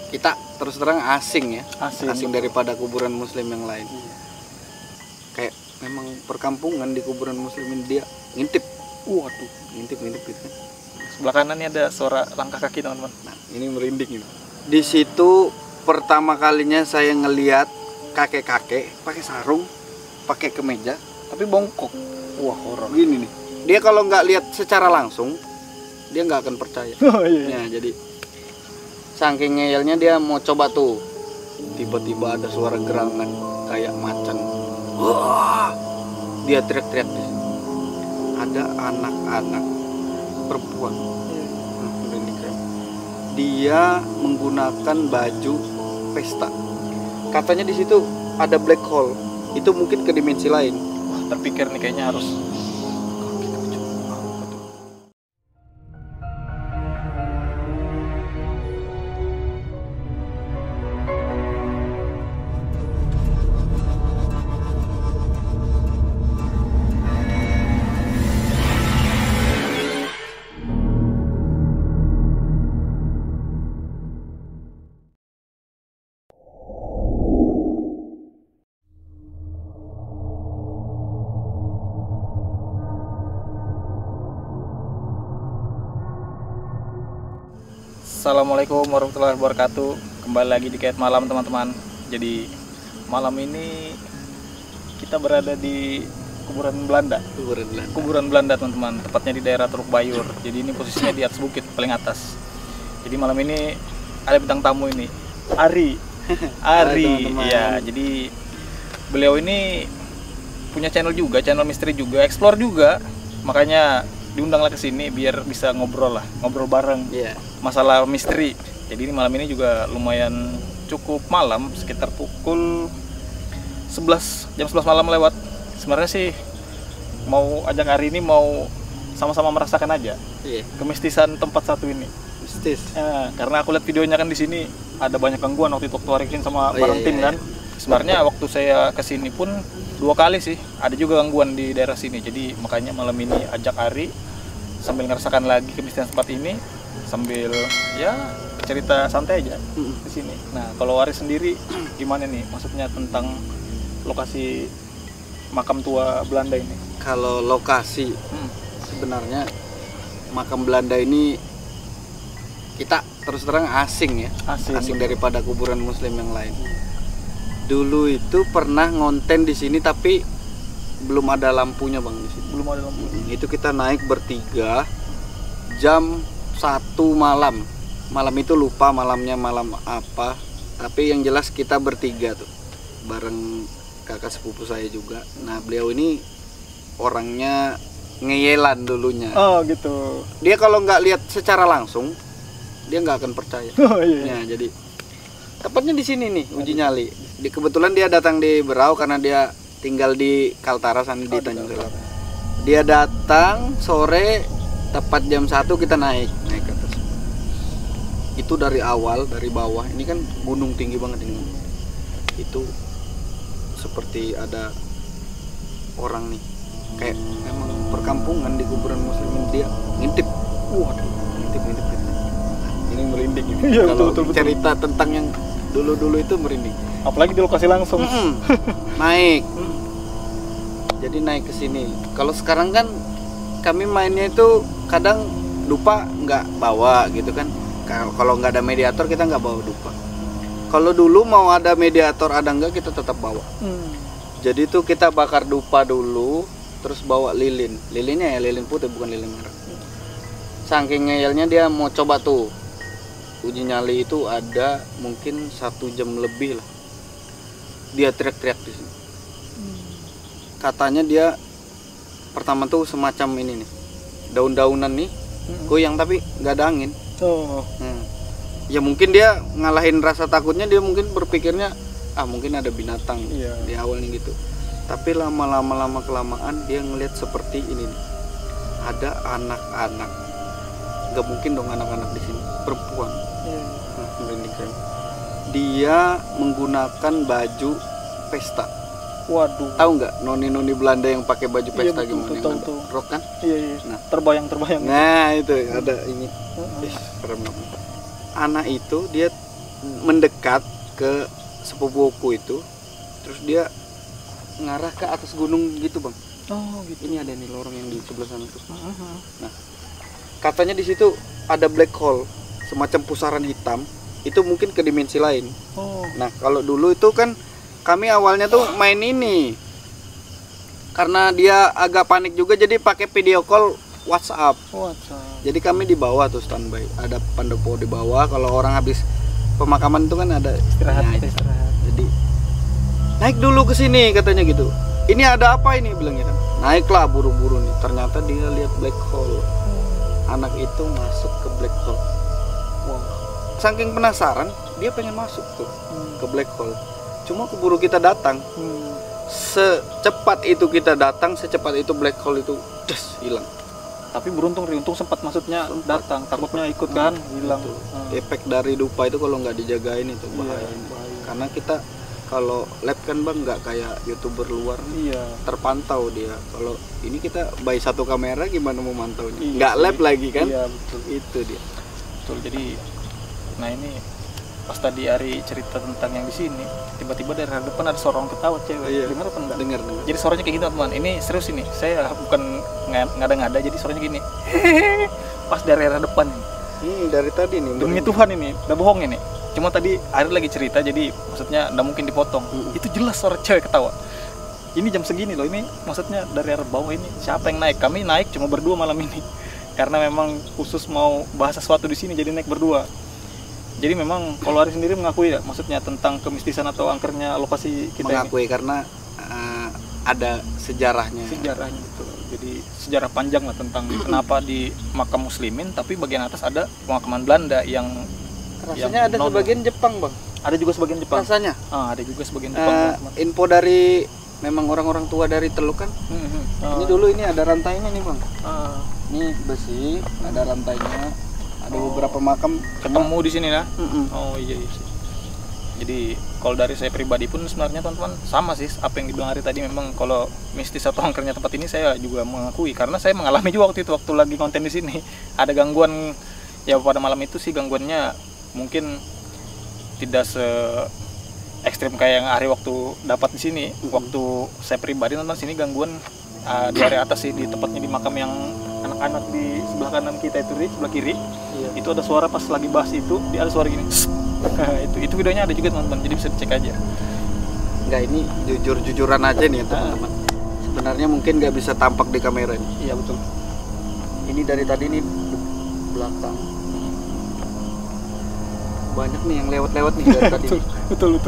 kita terus terang asing ya, asing betul. daripada kuburan muslim yang lain. Kayak memang perkampungan di kuburan muslim ini dia ngintip. Waduh, ngintip gitu kan. sebelah kanan ini ada suara langkah kaki teman-teman. Nah, ini merinding ini. Di situ pertama kalinya saya ngelihat kakek-kakek pakai sarung, pakai kemeja, tapi bongkok. Wah, horor. Gini nih. Dia kalau nggak lihat secara langsung, dia nggak akan percaya. Oh, iya. Ya, jadi saking ngeyelnya dia mau coba tuh. Tiba-tiba ada suara gerangan kayak macan. Wah! Dia teriak-teriak di sini. Ada anak-anak perempuan. Ini keren. Dia menggunakan baju pesta. Katanya di situ ada black hole. Itu mungkin ke dimensi lain. Wah, terpikir nih kayaknya harus. Assalamualaikum warahmatullahi wabarakatuh. Kembali lagi di Kait Malam teman-teman. Jadi malam ini kita berada di kuburan Belanda. Kuburan Belanda teman-teman. Tepatnya di daerah Teluk Bayur. Jadi ini posisinya di atas bukit paling atas. Jadi malam ini ada bintang tamu ini, Ari. Ya, jadi beliau ini punya channel juga, channel misteri juga, explore juga. Makanya diundanglah ke sini biar bisa ngobrol bareng masalah misteri. Jadi malam ini juga lumayan cukup malam, sekitar pukul 11, jam 11 malam lewat. Sebenarnya sih mau ajak hari ini mau sama-sama merasakan aja kemistisan tempat satu ini. Mistis. Karena aku lihat videonya kan di sini ada banyak gangguan waktu itu Arikin sama bareng tim kan. Sebenarnya waktu saya kesini pun 2 kali sih ada juga gangguan di daerah sini. Jadi makanya malam ini ajak Ari sambil ngerasakan lagi kemistisan tempat ini, sambil ya cerita santai aja di sini. Nah, kalau Ari sendiri gimana nih? Maksudnya tentang lokasi makam tua Belanda ini? Kalau lokasi sebenarnya makam Belanda ini kita terus terang asing ya, asing daripada kuburan muslim yang lain. Dulu itu pernah ngonten di sini tapi belum ada lampunya bang di sini. Belum ada lampu. Itu kita naik bertiga jam 1 malam. Malam itu lupa malamnya malam apa. Tapi yang jelas kita bertiga tuh bareng kakak sepupu saya juga. Nah beliau ini orangnya ngeyelan dulunya. Oh gitu. Dia kalau nggak lihat secara langsung dia nggak akan percaya. Oh, iya. Ya, jadi tepatnya di sini nih uji nyali. Kebetulan dia datang di Berau karena dia tinggal di Kaltara sana di Tanjung Selatan. Dia datang sore tepat jam 1 kita naik ke atas. Itu dari awal dari bawah. Ini kan gunung tinggi banget ini. Itu seperti ada orang nih. Kayak memang perkampungan di kuburan muslim dia ngintip. Waduh, ngintip gitu. Ini merinding ini. Iya, Kalau betul. cerita tentang yang dulu-dulu itu merinding. Apalagi di lokasi langsung. Naik. Jadi naik ke sini. Kalau sekarang kan kami mainnya itu kadang dupa nggak bawa gitu kan. Kalau nggak ada mediator kita nggak bawa dupa. Kalau dulu mau ada mediator ada nggak kita tetap bawa. Jadi tuh kita bakar dupa dulu, terus bawa lilin. Lilinnya ya lilin putih bukan lilin merah. Saking ngeyelnya dia mau coba tuh. Uji nyali itu ada mungkin 1 jam lebih lah. Dia teriak-teriak di sini. Katanya dia pertama tuh semacam ini nih, daun-daunan nih, goyang tapi nggak ada angin. Ya mungkin dia ngalahin rasa takutnya, dia mungkin berpikirnya mungkin ada binatang di awalnya gitu. Tapi lama-lama kelamaan dia ngelihat seperti ini nih. Ada anak-anak, nggak mungkin dong anak-anak di sini, perempuan. Dia menggunakan baju pesta. Waduh. Tahu nggak noni-noni Belanda yang pakai baju pesta gimana? Tahu. Rok kan? Iya. Nah, terbayang. Nah, itu ada ini. Serem banget. Anak itu dia mendekat ke sepupuku itu, terus dia ngarah ke atas gunung gitu bang. Oh gitu. Ini ada nih lorong yang di sebelah sana tuh. Nah, katanya di situ ada black hole, semacam pusaran hitam. Itu mungkin ke dimensi lain. Oh. Nah, kalau dulu itu kan kami awalnya tuh main ini. Karena dia agak panik juga, jadi pakai video call WhatsApp. Jadi kami di bawah tuh standby. Ada pendopo di bawah. Kalau orang habis pemakaman itu kan ada istirahat. Jadi naik dulu ke sini katanya gitu. Ini ada apa ini bilangnya kan. Naiklah buru-buru nih. Ternyata dia lihat black hole. Anak itu masuk ke black hole. Wow. Saking penasaran, dia pengen masuk tuh ke black hole. Cuma keburu kita datang. Secepat itu kita datang, secepat itu black hole itu hilang. Tapi beruntung sempat maksudnya datang, takutnya ikut kan hilang. Efek dari dupa itu kalau nggak dijagain itu bahaya. Karena kita kalau lab kan bang nggak kayak youtuber luar, terpantau dia. Kalau ini kita by satu kamera gimana mau mantaunya? Nggak lab lagi kan? Iya betul. Itu dia. Betul. Jadi, nah ini pas tadi Ari cerita tentang yang di sini, tiba-tiba dari depan ada seorang ketawa cewek. Iya. Dengar apa enggak? Dengar. Jadi suaranya kayak gitu teman. Ini serius ini. Saya bukan ngada-ngada, jadi suaranya gini. Pas dari arah depan ini. Dari tadi nih. Demi Tuhan ini, udah bohong ini. Cuma tadi Ari lagi cerita, jadi maksudnya nggak mungkin dipotong. Itu jelas suara cewek ketawa. Ini jam segini loh, ini maksudnya dari arah bawah ini siapa yang naik? Kami naik cuma berdua malam ini. Karena memang khusus mau bahas sesuatu di sini, jadi naik berdua. Jadi memang kalau Ari sendiri mengakui ya, maksudnya tentang kemistisan atau angkernya lokasi kita mengakui ini. Karena ada sejarahnya. Sejarahnya itu. Jadi sejarah panjang lah tentang kenapa di makam muslimin tapi bagian atas ada pemakaman Belanda yang rasanya ada sebagian Jepang bang. Ada juga sebagian Jepang. Rasanya? Ada juga sebagian Jepang. Info dari memang orang-orang tua dari Teluk kan. Ini dulu ini ada rantainya nih bang. Ini besi, ada rantainya. Ada beberapa makam ketemu di sini lah. Oh iya. Jadi kalau dari saya pribadi pun sebenarnya teman-teman sama sih apa yang dibilang Ari tadi. Memang kalau mistis atau angkernya tempat ini saya juga mengakui karena saya mengalami juga waktu itu waktu lagi konten di sini. Ada gangguan ya pada malam itu sih, gangguannya mungkin tidak se ekstrim kayak yang Ari waktu dapat di sini. Waktu saya pribadi nonton sini gangguan di area atas sih, di tempatnya di makam yang anak-anak di sebelah kanan kita itu, di sebelah kiri. Itu ada suara pas lagi bahas itu, dia ada suara gini. itu videonya ada juga teman-teman, jadi bisa dicek aja. Enggak, ini jujur-jujuran aja nih teman-teman. Sebenarnya mungkin nggak bisa tampak di kamera ini. Iya betul. Ini dari tadi nih belakang. Banyak nih yang lewat-lewat nih dari tadi. Betul.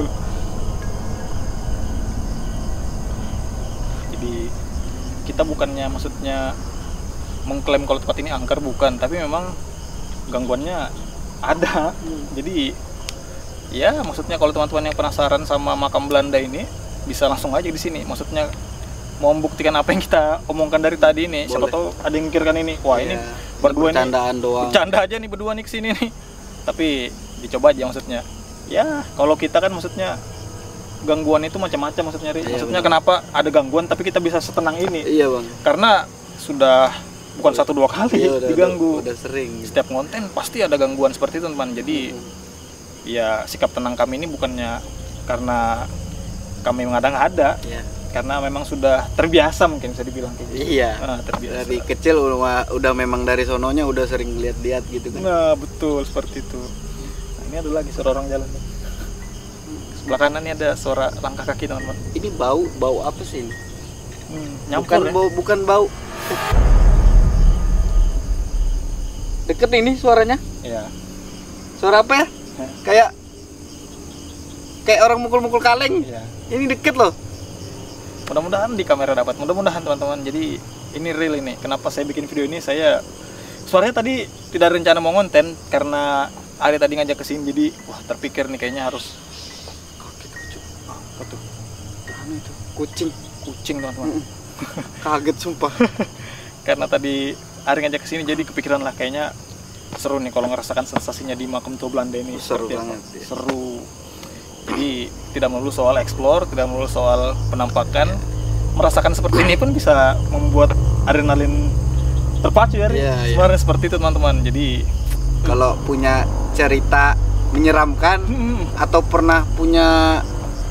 Jadi kita bukannya maksudnya mengklaim kalau tempat ini angker, bukan, tapi memang gangguannya ada. Jadi ya maksudnya kalau teman-teman yang penasaran sama makam Belanda ini bisa langsung aja di sini. Maksudnya mau membuktikan apa yang kita omongkan dari tadi ini. Boleh. Siapa tahu ada yang mikirkan ini, wah ini berdua nih bercandaan doang. Bercanda aja nih berdua nih kesini nih. Tapi dicoba aja maksudnya. Ya kalau kita kan maksudnya gangguan itu macam-macam maksudnya. Maksudnya kenapa ada gangguan tapi kita bisa setenang ini? Iya bang. Karena sudah bukan 1-2 kali diganggu. Udah sering. Setiap konten pasti ada gangguan seperti itu teman. Jadi ya sikap tenang kami ini bukannya karena kami mengada-ngada, karena memang sudah terbiasa mungkin bisa dibilang kayak gitu. Iya. Terbiasa. Dari kecil udah memang dari sononya udah sering lihat-lihat gitu kan. Nah betul seperti itu. Nah, ini ada lagi suara orang jalan. Sebelah kanan ini ada suara langkah kaki teman-teman. Ini bau apa sih ini? Nyampur, bukan bau. Deket ini suaranya? Iya. Suara apa ya? Kayak orang mukul-mukul kaleng. Iya. Ini deket loh. Mudah-mudahan di kamera dapat. Mudah-mudahan teman-teman. Jadi ini real ini. Kenapa saya bikin video ini? Saya suaranya tadi tidak rencana mau konten karena Ari tadi ngajak ke sini. Jadi wah terpikir nih kayaknya harus. Apa tuh? Itu kucing teman-teman. Kaget sumpah. Karena tadi Ari ngajak ke sini jadi kepikiran lah kayaknya seru nih kalau ngerasakan sensasinya di makam tua Belanda ini. Seru banget. Seru. Jadi tidak melulu soal explore, tidak melulu soal penampakan. Merasakan seperti ini pun bisa membuat adrenalin terpacu ya. Sebenarnya seperti itu teman-teman. Jadi kalau punya cerita menyeramkan atau pernah punya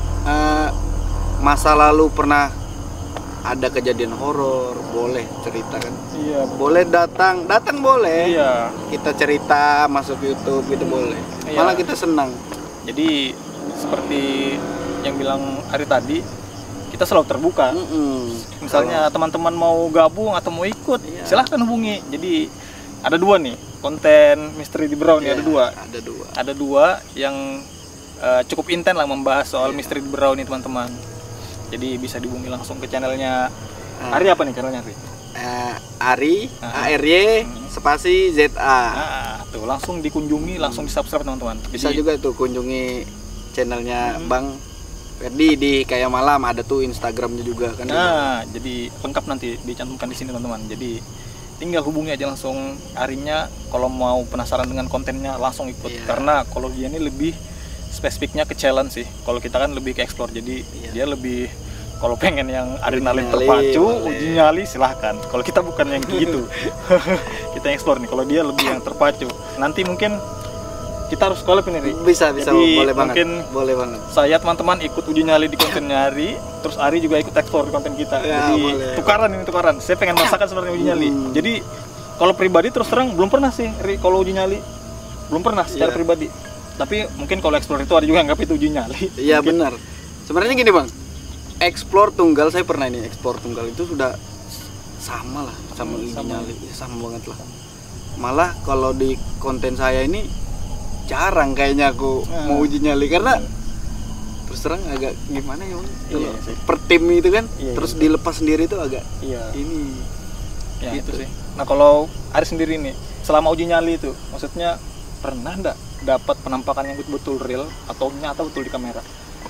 masa lalu pernah ada kejadian horor, boleh ceritakan. Iya, boleh datang boleh. Iya. Kita cerita masuk YouTube gitu boleh. Iya. Malah kita senang. Jadi seperti yang bilang Ari tadi, kita selalu terbuka. Misalnya teman-teman mau gabung atau mau ikut, silahkan hubungi. Jadi ada dua nih konten Misteri di Brown, ada dua. Ada dua yang cukup intens lah membahas soal Misteri di Brown nih teman-teman. Jadi bisa dihubungi langsung ke channelnya Ari. Apa nih channelnya Ari? Ari ARY spasi ZA. Tuh langsung dikunjungi, langsung di subscribe teman-teman. Bisa juga tuh kunjungi channelnya Bang Ferdi di Kayak Malam, ada tuh Instagramnya juga kan. Jadi lengkap nanti dicantumkan di sini teman-teman. Jadi tinggal hubungi aja langsung Arinya kalau mau penasaran dengan kontennya, langsung ikut. Karena kalau dia ini lebih spesifiknya ke challenge sih. Kalau kita kan lebih ke explore. Jadi dia lebih kalau pengen yang adrenalin terpacu, uji nyali silahkan. Kalau kita bukan yang gitu. Kita explore nih. Kalau dia lebih yang terpacu. Nanti mungkin kita harus collab ini, Ri. Bisa, jadi boleh banget. Mungkin boleh banget. Saya teman-teman ikut uji nyali di kontennya Ari, terus Ari juga ikut explore di konten kita. Jadi tukaran. Saya pengen masakan sebenarnya uji nyali. Jadi kalau pribadi terus terang belum pernah sih, Ri, kalau uji nyali. Belum pernah secara pribadi. Tapi mungkin kalau explore itu ada juga anggap itu uji nyali. Iya benar. Sebenarnya gini Bang, explore tunggal saya pernah ini. Explore tunggal itu sudah sama lah sama uji nyali, sama banget lah. Malah kalau di konten saya ini jarang kayaknya aku mau uji nyali karena terus terang agak gimana ya Bang? Per tim itu kan, terus dilepas sendiri itu agak ini. Ya gitu. Itu sih. Nah kalau Ari sendiri nih, selama uji nyali itu, maksudnya pernah enggak dapat penampakan yang betul-betul real atau nyata betul di kamera?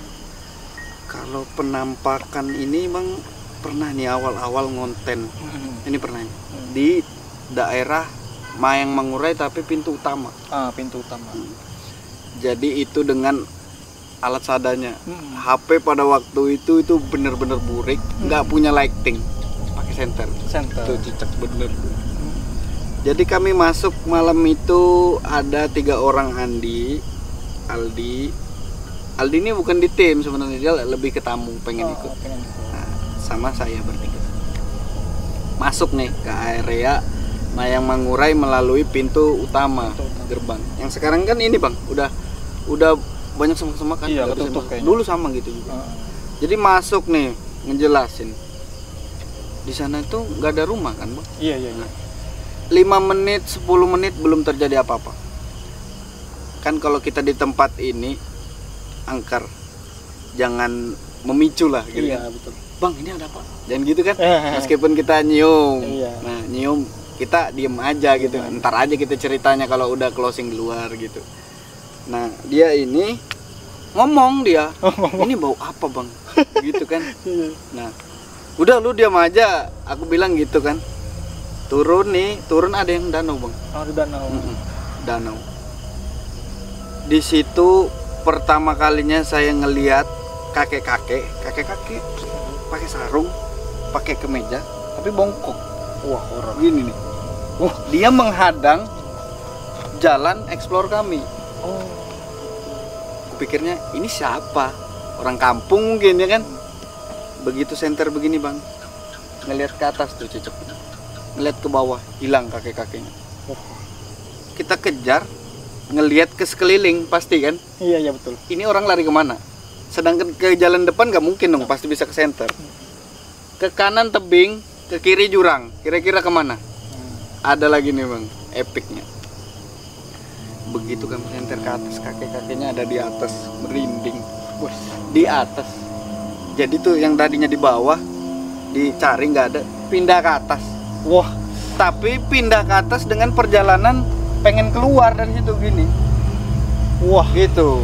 Kalau penampakan ini Bang pernah nih awal-awal ngonten. Ini pernah nih. Di daerah Mayang Mangurai tapi pintu utama. Pintu utama. Jadi itu dengan alat seadanya. HP pada waktu itu bener-bener burik, nggak punya lighting, pakai senter. Tuh cicak bener. Jadi kami masuk malam itu ada 3 orang. Aldi ini bukan di tim sebenarnya, dia lebih ke tamu, pengen ikut. Nah, sama saya bertiga masuk nih ke area Mayang Mangurai melalui pintu utama gerbang. Yang sekarang kan ini Bang, udah banyak semak-semak kan. Dulu sama gitu juga. Jadi masuk nih, ngejelasin. Di sana itu nggak ada rumah kan Bang? Iya. 5 menit, 10 menit belum terjadi apa-apa. Kan kalau kita di tempat ini angker, jangan memicu lah gitu. Iya, betul. Bang, ini ada apa? Dan gitu kan. Meskipun kita nyium. Nah, nyium kita diem aja gitu. Ntar aja kita ceritanya kalau udah closing di luar gitu. Nah, dia ini ngomong dia. Ini bau apa, Bang? Gitu kan. Nah, udah lu diam aja. Aku bilang gitu kan. Turun ada yang danau Bang. Ada danau. Danau. Di situ pertama kalinya saya ngelihat kakek-kakek pakai sarung, pakai kemeja, tapi bongkok. Wah, orang gini nih. Dia menghadang jalan explore kami. Kupikirnya ini siapa? Orang kampung mungkin ya kan. Begitu senter begini Bang, ngelihat ke atas tuh cicak. Ngeliat ke bawah, hilang kakek-kakeknya. Kita kejar, ngeliat ke sekeliling pasti kan. Iya betul. Ini orang lari kemana? Sedangkan ke jalan depan nggak mungkin dong, pasti bisa ke center. Ke kanan tebing, ke kiri jurang. Kira-kira kemana? Ada lagi nih Bang, epicnya. Begitu kami center ke atas, kakek-kakeknya ada di atas, merinding. Di atas. Jadi tuh yang tadinya di bawah dicari nggak ada, pindah ke atas. Wah, tapi pindah ke atas dengan perjalanan pengen keluar dari situ gini. Wah, gitu.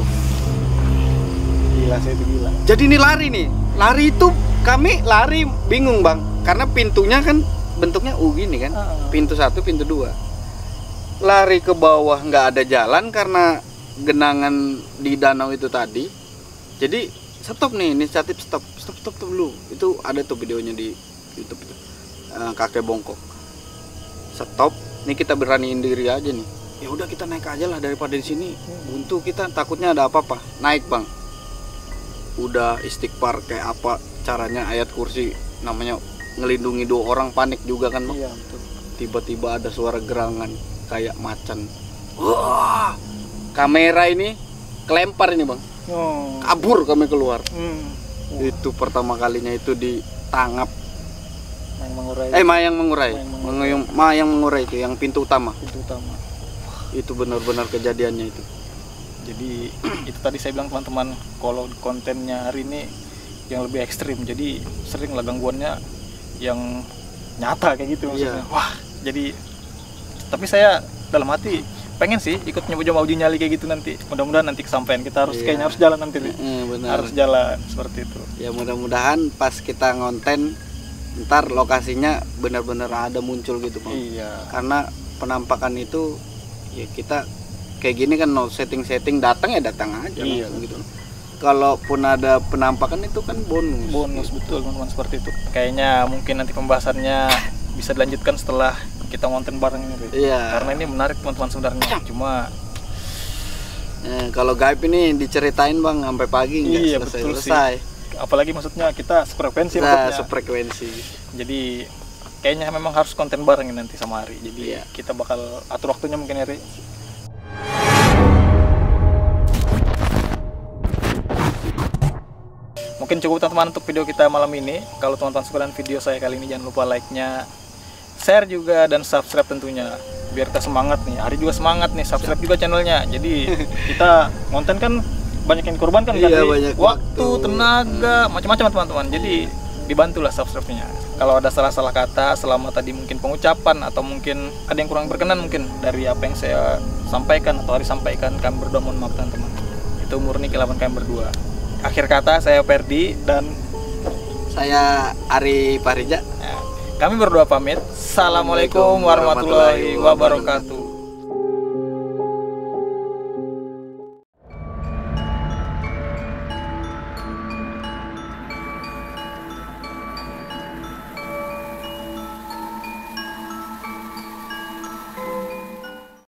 Gila, saya itu gila. Jadi ini lari nih. Lari itu kami lari bingung Bang, karena pintunya kan bentuknya gini kan. Pintu 1, pintu 2. Lari ke bawah nggak ada jalan karena genangan di danau itu tadi. Jadi stop nih, inisiatif stop dulu. Itu ada tuh videonya di YouTube itu. Kakek bongkok. Stop. Nih kita beraniin diri aja nih. ya udah kita naik aja lah daripada di sini buntu, kita takutnya ada apa-apa. Naik bang, udah istighfar kayak apa caranya, ayat kursi namanya ngelindungi 2 orang, panik juga kan bang. Iya, betul. Tiba-tiba ada suara gerangan kayak macan. Wah, kamera ini kelempar ini bang, kabur kami keluar. Itu pertama kalinya itu ditangap. Mayang mengurai itu yang pintu utama. Itu benar-benar kejadiannya itu. Jadi itu tadi saya bilang teman-teman, kalau kontennya hari ini yang lebih ekstrim, jadi sering lah gangguannya yang nyata kayak gitu maksudnya. Wah, jadi tapi saya dalam hati pengen sih ikut nyoba uji nyali kayak gitu nanti. Mudah-mudahan nanti kesampaian. Kita harus kayaknya harus jalan nanti nih. Harus jalan seperti itu. Ya mudah-mudahan pas kita ngonten ntar lokasinya benar-benar ada muncul gitu bang. Iya. Karena penampakan itu ya kita kayak gini kan no setting datang ya datang aja gitu. Kalaupun ada penampakan itu kan bonus. Betul teman-teman, seperti itu. Kayaknya mungkin nanti pembahasannya bisa dilanjutkan setelah kita ngonten bareng ini. Iya. Karena ini menarik teman-teman sebenarnya. Cuma kalau gaib ini diceritain bang sampai pagi nggak selesai. Apalagi maksudnya kita sefrekuensi sefrekuensi. Jadi kayaknya memang harus konten bareng nanti sama Ari. Jadi kita bakal atur waktunya mungkin Ari. Mungkin cukup teman-teman untuk video kita malam ini. Kalau teman-teman suka dengan video saya kali ini, jangan lupa like-nya, share juga, dan subscribe tentunya. Biar kita semangat nih. Ari juga semangat nih, subscribe juga channelnya. Jadi kita konten kan banyak yang dikorbankan, banyak waktu, tenaga, macam-macam teman-teman. Jadi dibantulah subscribe-nya. Kalau ada salah-salah kata selama tadi mungkin pengucapan atau mungkin ada yang kurang berkenan mungkin dari apa yang saya sampaikan atau Ari sampaikan, kami berdua mohon maaf teman-teman. Itu murni kelaban kami berdua. Akhir kata, saya Ferdi dan saya Ari Parija. Kami berdua pamit. Assalamualaikum warahmatullahi wabarakatuh.